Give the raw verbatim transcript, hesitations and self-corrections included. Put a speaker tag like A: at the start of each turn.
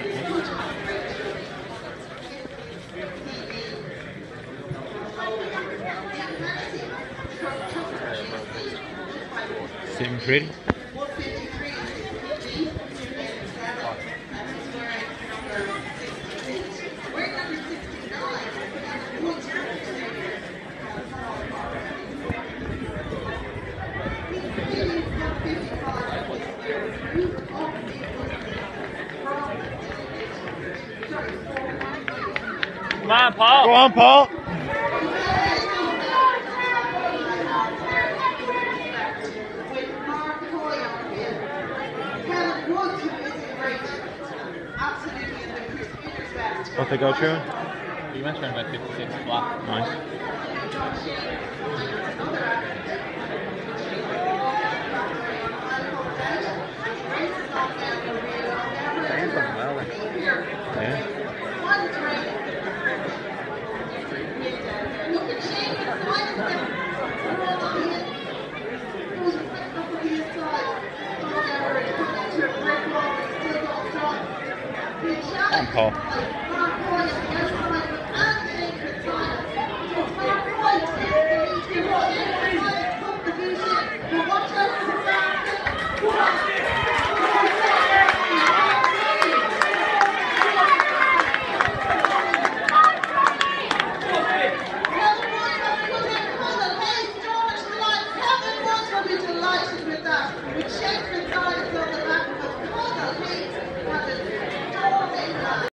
A: Sitting pretty.
B: Come on, Paul.
A: Go on, Paul. What they go through?
B: You went around about fifty-six flat.
A: Nice. Yeah. Come on, Paul.